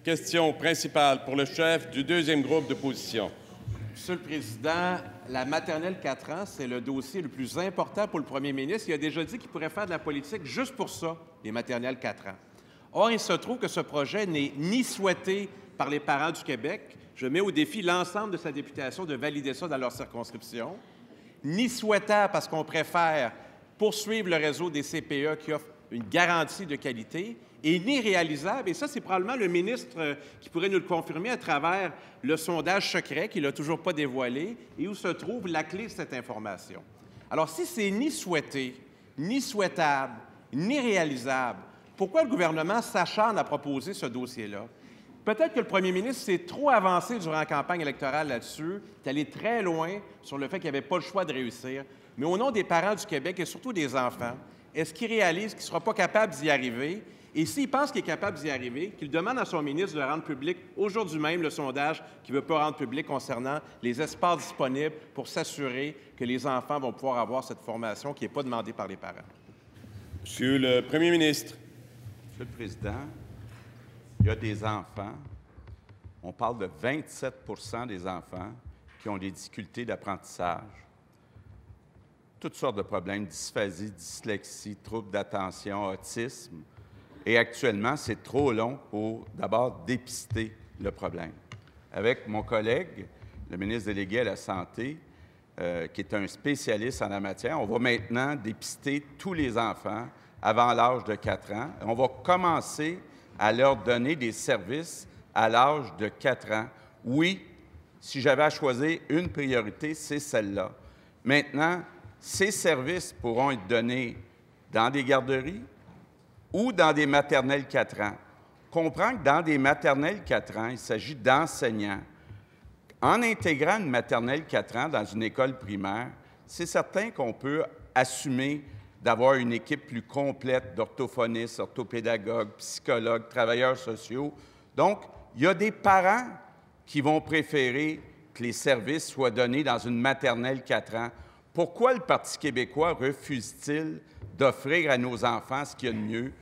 Question principale pour le chef du deuxième groupe d'opposition. Monsieur le Président, la maternelle 4 ans, c'est le dossier le plus important pour le premier ministre. Il a déjà dit qu'il pourrait faire de la politique juste pour ça, les maternelles 4 ans. Or, il se trouve que ce projet n'est ni souhaité par les parents du Québec, je mets au défi l'ensemble de sa députation de valider ça dans leur circonscription, ni souhaitable parce qu'on préfère poursuivre le réseau des CPE qui offre une garantie de qualité, et ni réalisable. Et ça, c'est probablement le ministre qui pourrait nous le confirmer à travers le sondage secret qu'il n'a toujours pas dévoilé et où se trouve la clé de cette information. Alors, si c'est ni souhaité, ni souhaitable, ni réalisable, pourquoi le gouvernement s'acharne à proposer ce dossier-là? Peut-être que le premier ministre s'est trop avancé durant la campagne électorale là-dessus, est allé très loin sur le fait qu'il n'y avait pas le choix de réussir. Mais au nom des parents du Québec et surtout des enfants, est-ce qu'il réalise qu'il ne sera pas capable d'y arriver? Et s'il pense qu'il est capable d'y arriver, qu'il demande à son ministre de rendre public aujourd'hui même le sondage qu'il ne veut pas rendre public concernant les espaces disponibles pour s'assurer que les enfants vont pouvoir avoir cette formation qui n'est pas demandée par les parents. Monsieur le Premier ministre. Monsieur le Président, il y a des enfants, on parle de 27 des enfants qui ont des difficultés d'apprentissage. Toutes sortes de problèmes, dysphasie, dyslexie, troubles d'attention, autisme. Et actuellement, c'est trop long pour d'abord dépister le problème. Avec mon collègue, le ministre délégué à la Santé, qui est un spécialiste en la matière, on va maintenant dépister tous les enfants avant l'âge de 4 ans. On va commencer à leur donner des services à l'âge de 4 ans. Oui, si j'avais à choisir une priorité, c'est celle-là. Maintenant, ces services pourront être donnés dans des garderies ou dans des maternelles 4 ans. Comprends que dans des maternelles 4 ans, il s'agit d'enseignants. En intégrant une maternelle 4 ans dans une école primaire, c'est certain qu'on peut assumer d'avoir une équipe plus complète d'orthophonistes, orthopédagogues, psychologues, travailleurs sociaux. Donc, il y a des parents qui vont préférer que les services soient donnés dans une maternelle 4 ans. Pourquoi le Parti québécois refuse-t-il d'offrir à nos enfants ce qu'il y a de mieux?